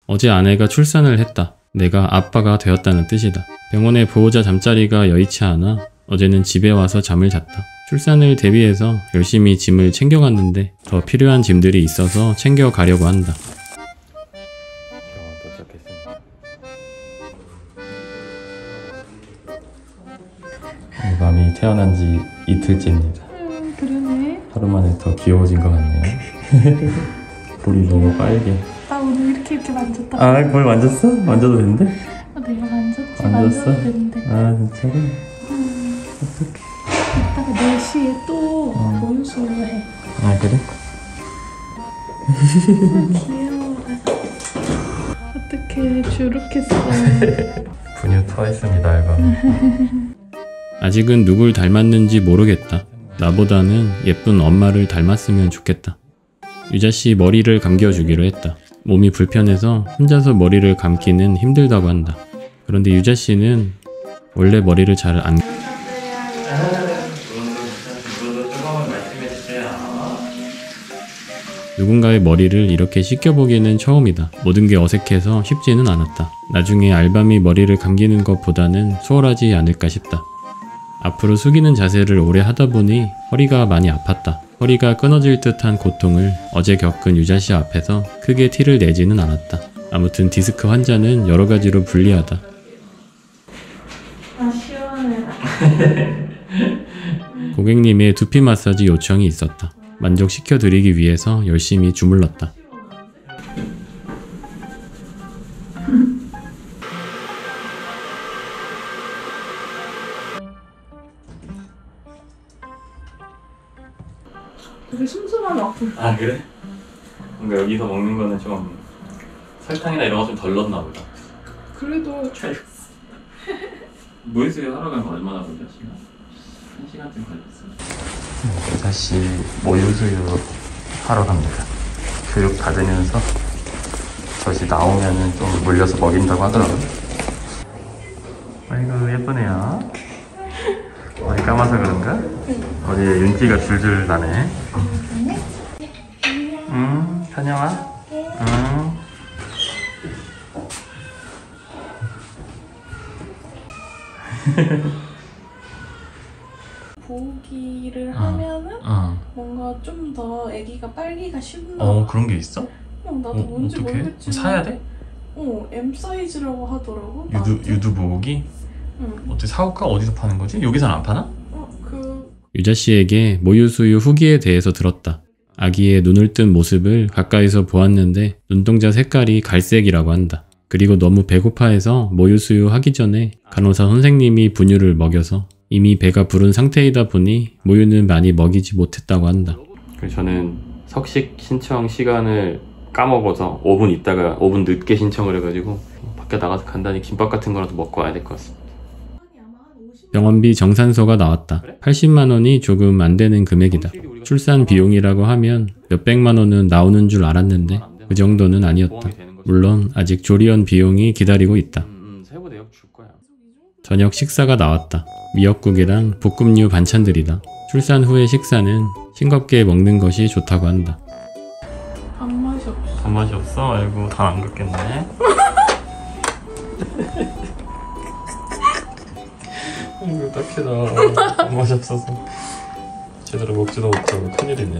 어제 아내가 출산을 했다. 내가 아빠가 되었다는 뜻이다. 병원에 보호자 잠자리가 여의치 않아 어제는 집에 와서 잠을 잤다. 출산을 대비해서 열심히 짐을 챙겨갔는데 더 필요한 짐들이 있어서 챙겨가려고 한다. 밤이 태어난 지 이틀째입니다. 그러네. 하루 만에 더 귀여워진 것 같네요. 볼이 너무 빨개. 나 오늘 이렇게 만졌다. 아, 볼 만졌어? 만져도 되는데? 내가 만졌지. 만졌어? 만져도 되는데. 아, 진짜로? 어떡해. 이따가 4시에 또 보유수유 해. 아, 그래? 귀여워. 어떡해, 주룩했어. 분유 터있습니다, 앨범. 아직은 누굴 닮았는지 모르겠다. 나보다는 예쁜 엄마를 닮았으면 좋겠다. 유자씨 머리를 감겨주기로 했다. 몸이 불편해서 혼자서 머리를 감기는 힘들다고 한다. 그런데 유자씨는 원래 머리를 잘 안... 누군가의 머리를 이렇게 씻겨보기는 처음이다. 모든 게 어색해서 쉽지는 않았다. 나중에 알밤이 머리를 감기는 것보다는 수월하지 않을까 싶다. 앞으로 숙이는 자세를 오래 하다 보니 허리가 많이 아팠다. 허리가 끊어질 듯한 고통을 어제 겪은 유자씨 앞에서 크게 티를 내지는 않았다. 아무튼 디스크 환자는 여러 가지로 불리하다. 아, 시원해라. 고객님의 두피 마사지 요청이 있었다. 만족시켜드리기 위해서 열심히 주물렀다. 되게 슴슴한 와플. 아, 그래? 뭔가 여기서 먹는 거는 좀 설탕이나 이런 거 좀 덜 넣나 보다. 그래도 모유수유 하러 가면 얼마나 걸려? 시간? 1시간쯤 걸렸어. 다시 모유수유 하러 갑니다. 교육 받으면서 다시 나오면은 좀 물려서 먹인다고 하더라고요. 아이고, 예쁘네요. 머리 감아서 그런가? 머리에 윤기가 줄줄 나네. 다녀와. 보기를 하면은 뭔가 좀 더 아기가 빨기가 쉽나? 그런 게 있어? 나도 뭔지 어떡해? 모르겠지만 사야 돼? M 사이즈라고 하더라고. 유두 보호기? 응. 어떻게 사올까? 어디서 파는 거지? 여기선 안 파나? 유자씨에게 모유수유 후기에 대해서 들었다. 아기의 눈을 뜬 모습을 가까이서 보았는데 눈동자 색깔이 갈색이라고 한다. 그리고 너무 배고파해서 모유수유 하기 전에 간호사 선생님이 분유를 먹여서 이미 배가 부른 상태이다 보니 모유는 많이 먹이지 못했다고 한다. 저는 석식 신청 시간을 까먹어서 5분 있다가 5분 늦게 신청을 해가지고 밖에 나가서 간단히 김밥 같은 거라도 먹고 와야 될 것 같습니다. 병원비 정산서가 나왔다. 80만 원이 조금 안 되는 금액이다. 출산 비용이라고 하면 몇백만 원은 나오는 줄 알았는데 그 정도는 아니었다. 물론 아직 조리원 비용이 기다리고 있다. 저녁 식사가 나왔다. 미역국이랑 볶음류 반찬들이다. 출산 후의 식사는 싱겁게 먹는 것이 좋다고 한다. 밥맛이 없어. 밥맛이 없어? 아이고, 다 안 걷겠네. 이거 딱히나 밥맛이 없어서 제대로 먹지도 못하고 큰일이네.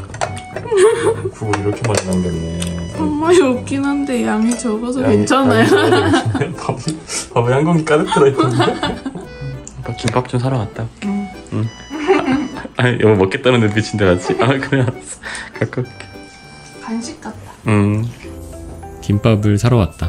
국을 이렇게 많이 남겼네. 밥맛이 없긴 한데 양이 적어서 괜찮아요. 밥에 한 공기 가득 들어있던데? 김밥 좀 사러 갔다 올게. 응. 아니, 여보 먹겠다는 눈빛인데 맞지? 아, 그래, 알았어. 갖고 올게. 간식 같다. 김밥을 사러 왔다.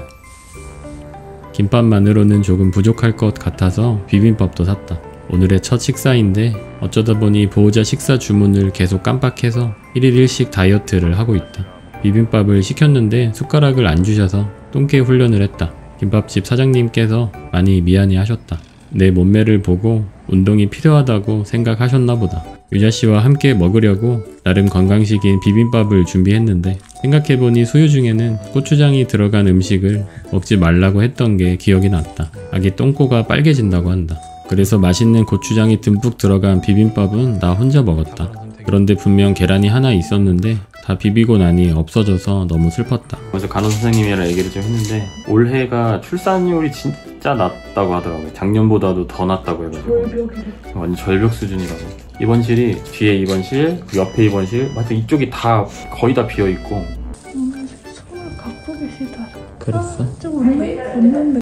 김밥만으로는 조금 부족할 것 같아서 비빔밥도 샀다. 오늘의 첫 식사인데 어쩌다 보니 보호자 식사 주문을 계속 깜빡해서 1일 1식 다이어트를 하고 있다. 비빔밥을 시켰는데 숟가락을 안 주셔서 똥개 훈련을 했다. 김밥집 사장님께서 많이 미안해 하셨다. 내 몸매를 보고 운동이 필요하다고 생각하셨나 보다. 유자씨와 함께 먹으려고 나름 건강식인 비빔밥을 준비했는데 생각해보니 수유 중에는 고추장이 들어간 음식을 먹지 말라고 했던 게 기억이 났다. 아기 똥꼬가 빨개진다고 한다. 그래서 맛있는 고추장이 듬뿍 들어간 비빔밥은 나 혼자 먹었다. 그런데 분명 계란이 하나 있었는데 다 비비고 나니 없어져서 너무 슬펐다. 그래서 간호사 선생님이랑 얘기를 좀 했는데 올해가 출산율이 진짜 낮다고 하더라고요. 작년보다도 더 낮다고 해가지고 완전 절벽 수준이라고. 입원실이 뒤에 입원실, 그 옆에 입원실, 하여튼 이쪽이 다 거의 다 비어있고. 오늘 손을 갖고 계시더라. 그랬어? 좀 웃는데.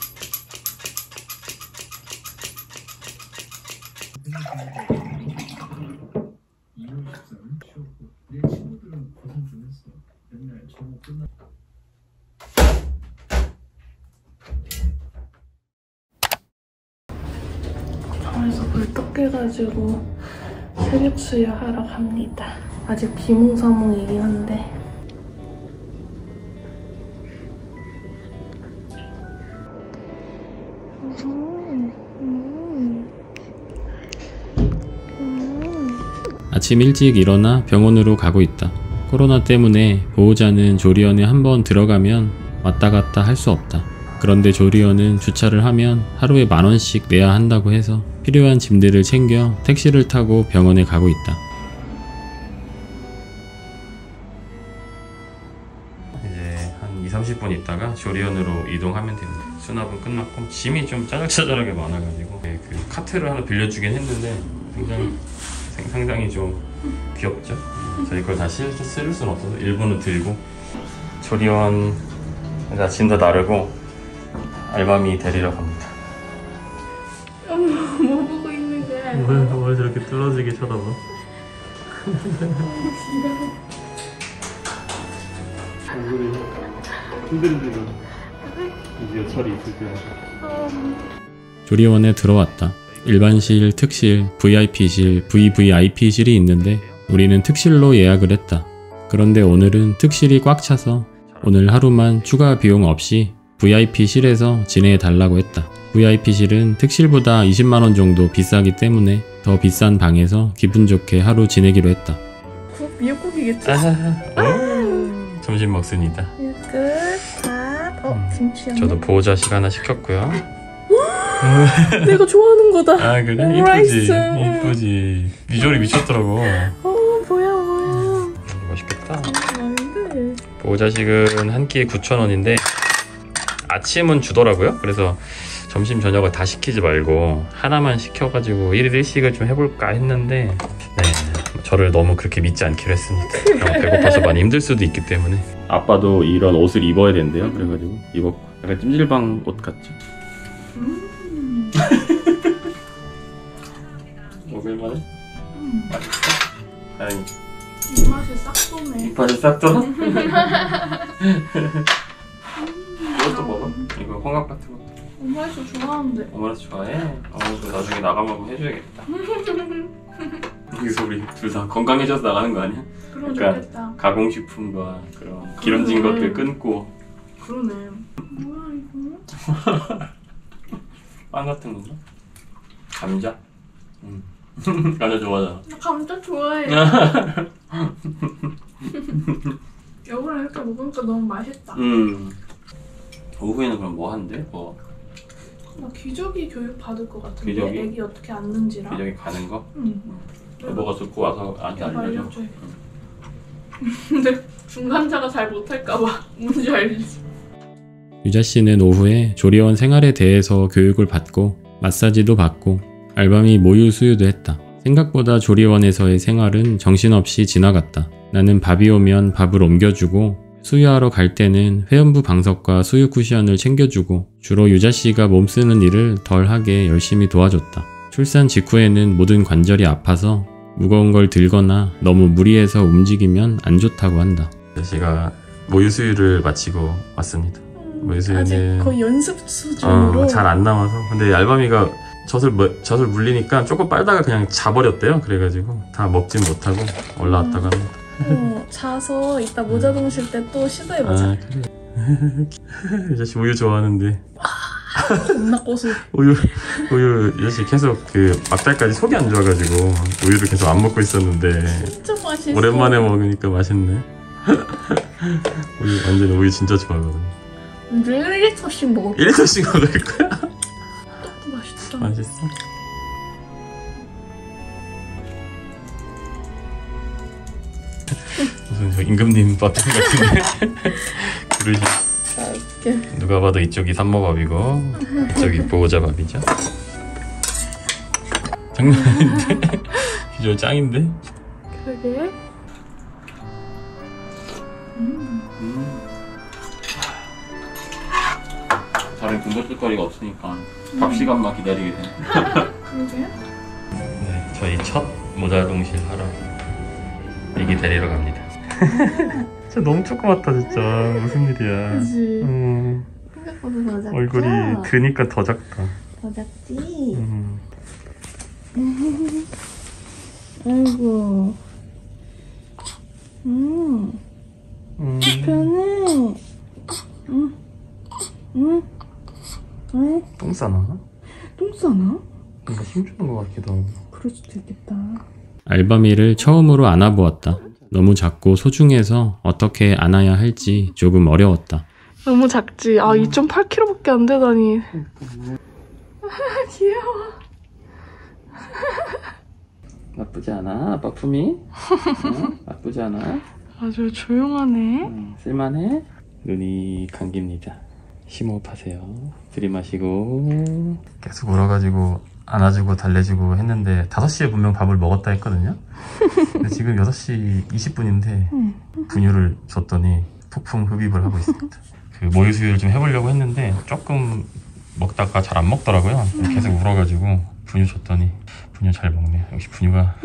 방에서 벌떡 깨가지고 새벽 수유하러 갑니다. 아직 비몽사몽이긴 한데. 아침 일찍 일어나 병원으로 가고 있다. 코로나 때문에 보호자는 조리원에 한번 들어가면 왔다 갔다 할 수 없다. 그런데 조리원은 주차를 하면 하루에 10,000원씩 내야 한다고 해서 필요한 짐들을 챙겨 택시를 타고 병원에 가고 있다. 이제 한 2-30분 있다가 조리원으로 이동하면 됩니다. 수납은 끝났고 짐이 좀 짜잘짜잘하게 많아가지고 그 카트를 하나 빌려주긴 했는데 상당히 좀 귀엽죠? 저희 걸 다 실을 수는 없어서 일부는 들고 조리원 짐 다 나르고 알밤이 데리러 갑니다. 뭐 보고 있는 거야? 뭘 저렇게 뚫어지게 쳐다봐? 얼굴이 흔들흔들어. 드디어 철이 있을 때. 조리원에 들어왔다. 일반실, 특실, VIP실, VVIP실이 있는데 우리는 특실로 예약을 했다. 그런데 오늘은 특실이 꽉 차서 오늘 하루만 추가 비용 없이 VIP실에서 지내달라고 했다. VIP실은 특실보다 20만원 정도 비싸기 때문에 더 비싼 방에서 기분 좋게 하루 지내기로 했다. 미역국이겠지? 점심 먹습니다. 미역국, 밥, 김치. 저도 보호자식 하나 시켰고요. 내가 좋아하는 거다. 아 그래? 오므라이스. 이쁘지. 비주얼이 미쳤더라고. 뭐야. 맛있겠다. 아닌데. 보호자식은 한 끼에 9,000원인데 아침은 주더라고요. 그래서 점심 저녁을 다 시키지 말고 하나만 시켜가지고 1일 1식을 좀 해볼까 했는데 저를 너무 그렇게 믿지 않기로 했습니다. 배고파서 많이 힘들 수도 있기 때문에. 아빠도 이런 옷을 입어야 된대요. 그래가지고 입었고 약간 찜질방 옷 같죠? 먹을만해? 맛있어? 다행히 입맛이 싹 도네. 입맛이 싹 돌아? 이것도 먹어? 이거 홍합 같은 것도. 오므라이스 좋아하는데. 오므라이스 좋아해? 저 나중에 나가면 한번 해줘야겠다. 여기서 우리 둘 다 건강해져서 나가는 거 아니야? 그럼 그러니까 좋겠다. 가공식품과 그런 기름진 것들 끊고. 그러네. 뭐야 이거? 빵 같은 건가? 감자? 감자 좋아하잖아. 나 감자 좋아해. 여보랑 이렇게 먹으니까 너무 맛있다. 오후에는 그럼 뭐 한대? 나 기저귀 교육 받을 것 같은데. 기저귀? 애기 어떻게 앉는지랑. 기저귀 가는 거? 응. 여보가 듣고 와서 나한테 알려줘. 근데 중간자가 잘 못할까봐 뭔지 알지? 유자 씨는 오후에 조리원 생활에 대해서 교육을 받고 마사지도 받고 알밤이 모유 수유도 했다. 생각보다 조리원에서의 생활은 정신없이 지나갔다. 나는 밥이 오면 밥을 옮겨주고 수유하러 갈 때는 회원부 방석과 수유 쿠션을 챙겨주고 주로 유자 씨가 몸쓰는 일을 덜 하게 열심히 도와줬다. 출산 직후에는 모든 관절이 아파서 무거운 걸 들거나 너무 무리해서 움직이면 안 좋다고 한다. 유자 씨가 모유 수유를 마치고 왔습니다. 모유 수유는 아직 거의 연습 수준으로 잘 안 남아서. 근데 알밤이가 젖을 물리니까 조금 빨다가 그냥 자버렸대요. 그래가지고 다 먹진 못하고 올라왔다가 합니다. 자서 이따 모자 동실 때 또 시도해보자. 아 그래. 유자씨 우유 좋아하는데 겁나 고소. 우유 유자씨 계속 그 막달까지 속이 안 좋아가지고 우유를 계속 안 먹고 있었는데 진짜 맛있어. 오랜만에 먹으니까 맛있네. 완전 우유 진짜 좋아하거든. 1리터씩 먹을 거야. 1리터씩 먹을 거야? 맛있다. 맛있어? 무슨 저 임금님 버튼 같은데. 그릇이 맛있게. 누가 봐도 이쪽이 산모밥이고 이쪽이 보호자밥이죠. 장난 아닌데? 비주얼 짱인데? 그러게. 다른 군것질거리가 없으니까 밥 시간만 기다리게 되네. 그러게. 네, 저희 첫 모자동실 하러 애기 데리러 갑니다. 진짜 너무 조그맣다 진짜. 무슨 일이야. 그치. 생각보다 더 작죠? 얼굴이 드니까 더 작다. 더 작지? 아이고. 편해. 똥 싸나? 똥 싸나? 뭔가 힘주는 것 같기도 하고. 그럴 수도 있겠다. 알바미를 처음으로 안아보았다. 너무 작고 소중해서 어떻게 안아야 할지 조금 어려웠다. 너무 작지? 아, 2.8kg밖에 안 되다니. 귀여워. 나쁘지 않아? 아빠 품이? 나쁘지 않아? 아주 조용하네. 쓸만해? 눈이 감깁니다. 심호흡하세요. 들이마시고. 계속 울어가지고 안아주고 달래주고 했는데 5시에 분명 밥을 먹었다 했거든요. 근데 지금 6시 20분인데 분유를 줬더니 폭풍 흡입을 하고 있습니다. 그 모유 수유를 좀 해보려고 했는데 조금 먹다가 잘 안 먹더라고요. 계속 울어가지고 분유 줬더니 분유 잘 먹네. 역시 분유가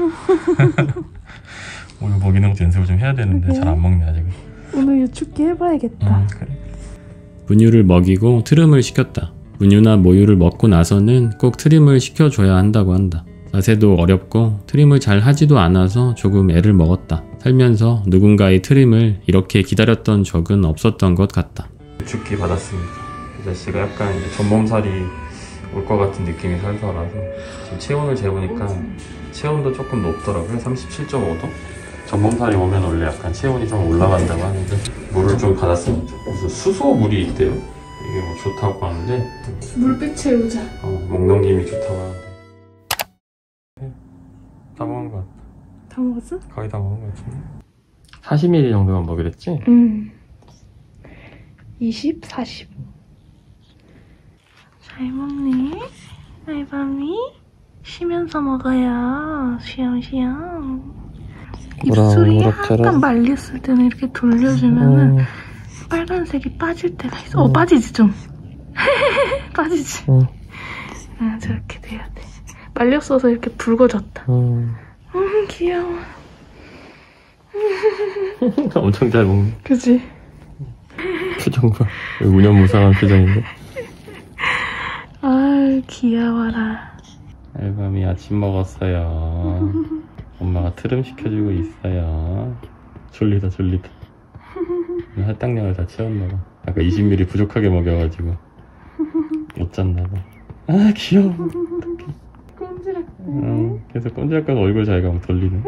모유 먹이는 것도 연습을 좀 해야 되는데 잘 안 먹네 아직은. 오늘 유축기 해봐야겠다. 그래. 분유를 먹이고 트림을 시켰다. 분유나 모유를 먹고 나서는 꼭 트림을 시켜줘야 한다고 한다. 자세도 어렵고 트림을 잘 하지도 않아서 조금 애를 먹었다. 살면서 누군가의 트림을 이렇게 기다렸던 적은 없었던 것 같다. 죽기 받았습니다. 이 자식가 약간 이제 전몸살이 올 것 같은 느낌이 살살 와서 지금 체온을 재보니까 체온도 조금 높더라고요. 37.5도? 전몸살이 오면 원래 약간 체온이 좀 올라간다고 하는데 물을 좀 받았습니다. 무슨 수소 물이 있대요. 이게 뭐 좋다고 하는데 물빛 채우자. 먹는 김이 좋다고 하는데 다 먹은 것 같아. 다 먹었어? 거의 다 먹은 것 같은데 40ml 정도만 먹이랬지? 20, 40. 잘 먹네. 알밤이 쉬면서 먹어요. 쉬엄쉬엄. 입술이 약간 말렸을 때는 이렇게 돌려주면은 빨간색이 빠질 때가 있어. 빠지지 좀. 빠지지. 저렇게 돼야 돼. 말렸어서 이렇게 붉어졌다. 귀여워. 엄청 잘 먹네. 그치? 표정 봐. 무념무상한 표정인데. 아, 귀여워라. 알밤이 아침 먹었어요. 엄마가 트림 시켜주고 있어요. 졸리다. 할당량을 다 채웠나봐. 아까 20ml 부족하게 먹여가지고 못 잤나봐. 아 귀여워. 꼼지락대. 계속 꼼지락거리고 얼굴 자기가 막 돌리네.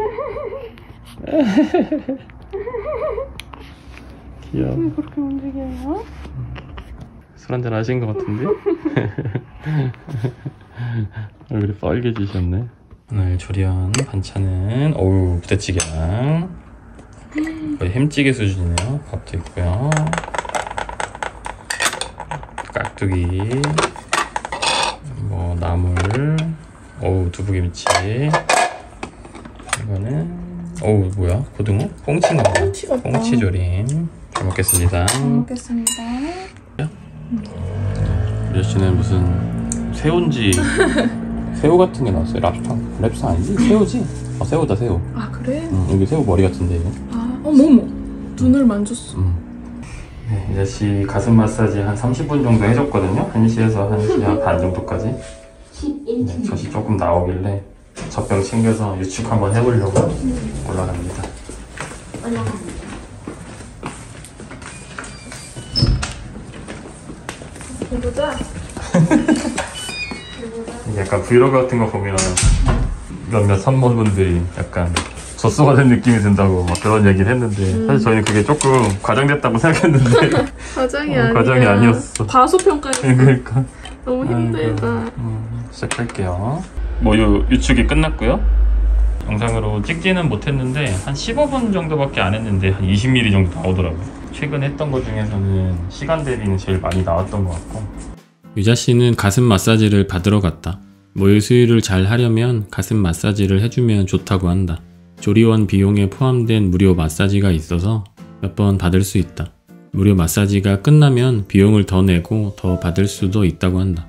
귀여워. 왜 그렇게 움직여요? 술 한잔 하신 것 같은데? 얼굴이 빨개지셨네. 오늘 조리한 반찬은 부대찌개랑 거의 햄찌개 수준이네요. 밥도 있고요. 깍두기, 뭐 나물, 두부김치. 이거는 뭐야? 고등어? 꽁치인가 보다. 꽁치 같다. 꽁치조림. 잘 먹겠습니다. 잘 먹겠습니다. 이 아저씨는 무슨 새우인지 새우 같은 게 나왔어요. 랍스터 아니지? 새우지? 새우다 새우. 아, 그래? 여기 새우 머리 같은데 이거. 어머. 눈을 만졌어. 네, 이 아저씨 가슴 마사지 한 30분 정도 해줬거든요. 1시에서 1시 반 정도까지. 네, 젖이 조금 나오길래 젖병 챙겨서 유축 한번 해보려고 올라갑니다. 보자. 약간 브이로그 같은 거 보면 몇몇 산모분들이 약간 젖소가 된 느낌이 든다고 막 그런 얘기를 했는데 사실 저희는 그게 조금 과장됐다고 생각했는데 과장이 아니야. 과장이 아니었어. 과소평가였어. 그러니까 너무 힘들다. 시작할게요. 모유 유축이 끝났고요. 영상으로 찍지는 못했는데 한 15분 정도밖에 안 했는데 한 20mm 정도 나오더라고요. 최근 했던 것 중에서는 시간 대비는 제일 많이 나왔던 것 같고. 유자씨는 가슴 마사지를 받으러 갔다. 모유 수유를 잘 하려면 가슴 마사지를 해주면 좋다고 한다. 조리원 비용에 포함된 무료 마사지가 있어서 몇 번 받을 수 있다. 무료 마사지가 끝나면 비용을 더 내고 더 받을 수도 있다고 한다.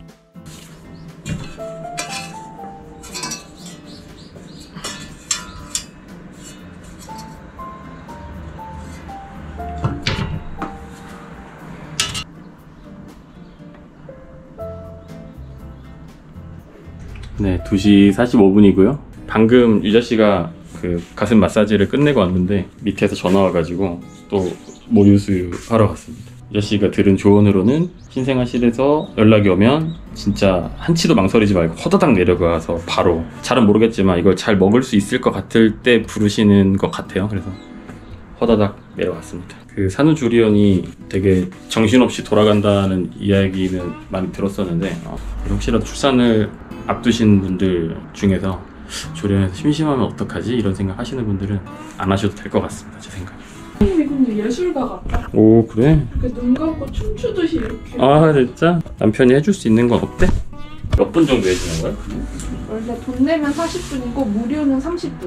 네, 2시 45분이고요. 방금 유자씨가 그 가슴 마사지를 끝내고 왔는데 밑에서 전화 와가지고 또 모유 수유 하러 갔습니다. 유자씨가 들은 조언으로는 신생아실에서 연락이 오면 진짜 한치도 망설이지 말고 허다닥 내려가서 바로, 잘은 모르겠지만 이걸 잘 먹을 수 있을 것 같을 때 부르시는 것 같아요. 그래서 허다닥 내려갔습니다. 그 산후조리원이 되게 정신없이 돌아간다는 이야기는 많이 들었었는데 혹시라도 출산을 앞두신 분들 중에서 조리원에서 심심하면 어떡하지? 이런 생각 하시는 분들은 안 하셔도 될 것 같습니다. 제 생각에. 근데 예술가 같다. 오, 그래? 이렇게 눈 감고 춤추듯이 이렇게. 아, 진짜? 남편이 해줄 수 있는 건 없대? 몇 분 정도 해주는 거야? 원래 돈 내면 40분이고 무료는 30분.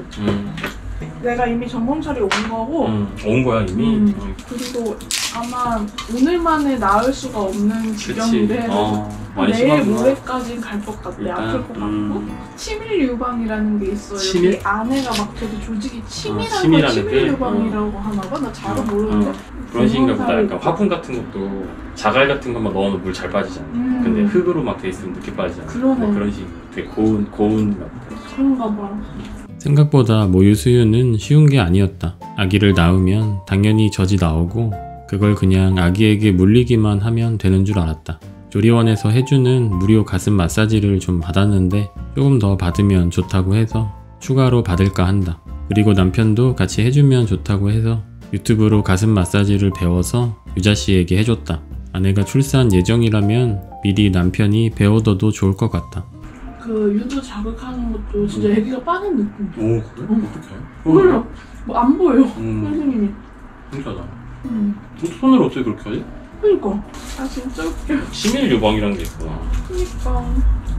내가 이미 전범철이 온 거고. 온 거야 이미? 그리고 아마 오늘만에 나을 수가 없는 지경인데 많이 내일 심하구나. 모레까지는 갈 것 같아. 아플 것 같고. 치밀 유방이라는 게 있어요. 치밀? 여기 안에가 막 되게 조직이 치밀한 걸 치밀하게? 치밀 유방이라고 하나 봐. 나 잘은 모르는데. 그런 식인가 보다. 약간 화분 같은 것도 자갈 같은 것만 넣어놓으면 물 잘 빠지잖아. 근데 흙으로 막 돼 있으면 늦게 빠지잖아. 그러네. 뭐 그런 식. 되게 고운 같다. 그런가 봐. 생각보다 모유 수유는 쉬운 게 아니었다. 아기를 낳으면 당연히 젖이 나오고 그걸 그냥 아기에게 물리기만 하면 되는 줄 알았다. 조리원에서 해주는 무료 가슴 마사지를 좀 받았는데 조금 더 받으면 좋다고 해서 추가로 받을까 한다. 그리고 남편도 같이 해주면 좋다고 해서 유튜브로 가슴 마사지를 배워서 유자씨에게 해줬다. 아내가 출산 예정이라면 미리 남편이 배워둬도 좋을 것 같다. 그 유두 자극하는 것도 진짜 애기가 빠는 느낌. 오, 그래? 어떡해? 몰라. 뭐 안 보여. 선생님이. 신기하다. 손으로 어떻게 그렇게 하지? 그니까. 아 진짜 웃겨. 치밀 유방이라는 게 있구나. 그니까.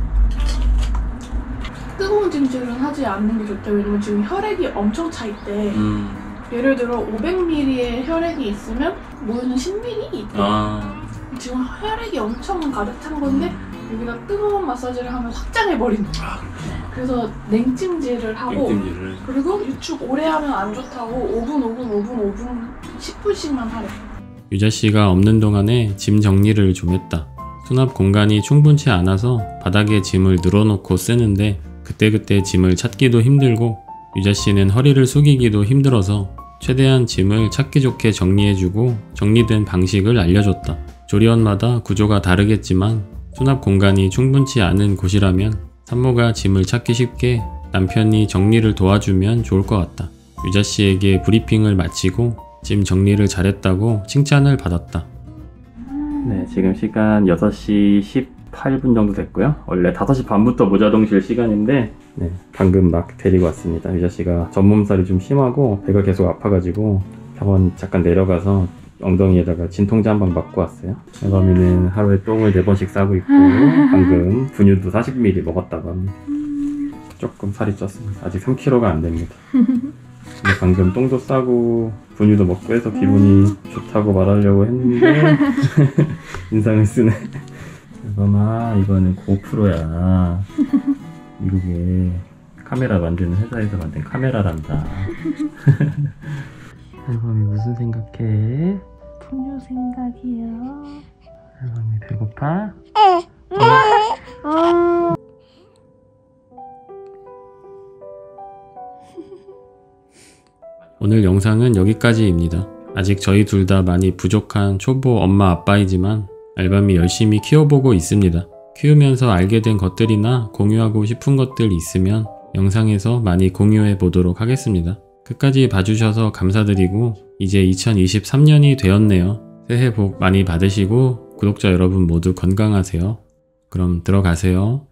뜨거운 찜질은 하지 않는 게 좋다. 왜냐면 지금 혈액이 엄청 차 있대. 예를 들어 500ml의 혈액이 있으면 모유는 10ml 있대. 지금 혈액이 엄청 가득 찬 건데 여기다 뜨거운 마사지를 하면 확장해버리는 거야. 그래서 냉찜질을 하고 그리고 유축 오래 하면 안 좋다고 5분 10분씩만 하래. 유자씨가 없는 동안에 짐 정리를 좀 했다. 수납 공간이 충분치 않아서 바닥에 짐을 늘어놓고 쓰는데 그때그때 짐을 찾기도 힘들고 유자씨는 허리를 숙이기도 힘들어서 최대한 짐을 찾기 좋게 정리해주고 정리된 방식을 알려줬다. 조리원마다 구조가 다르겠지만 수납 공간이 충분치 않은 곳이라면 산모가 짐을 찾기 쉽게 남편이 정리를 도와주면 좋을 것 같다. 유자씨에게 브리핑을 마치고 짐 정리를 잘했다고 칭찬을 받았다. 네, 지금 시간 6시 18분 정도 됐고요. 원래 5시 반부터 모자동실 시간인데 네, 방금 막 데리고 왔습니다. 유자씨가 전몸살이 좀 심하고 배가 계속 아파가지고 병원 잠깐 내려가서 엉덩이에다가 진통제 한 방 맞고 왔어요. 해범이는 하루에 똥을 4번씩 싸고 있고 방금 분유도 40ml 먹었다고 합니다. 조금 살이 쪘습니다. 아직 3kg가 안 됩니다. 근데 방금 똥도 싸고 분유도 먹고 해서 기분이 좋다고 말하려고 했는데 인상을 쓰네. 해범아, 이거는 고프로야. 미국에 카메라 만드는 회사에서 만든 카메라란다. 해범이 무슨 생각해? 분유 생각이요. 해범이 배고파? 오늘 영상은 여기까지입니다. 아직 저희 둘 다 많이 부족한 초보 엄마 아빠이지만 알밤이 열심히 키워보고 있습니다. 키우면서 알게 된 것들이나 공유하고 싶은 것들 있으면 영상에서 많이 공유해 보도록 하겠습니다. 끝까지 봐주셔서 감사드리고 이제 2023년이 되었네요. 새해 복 많이 받으시고 구독자 여러분 모두 건강하세요. 그럼 들어가세요.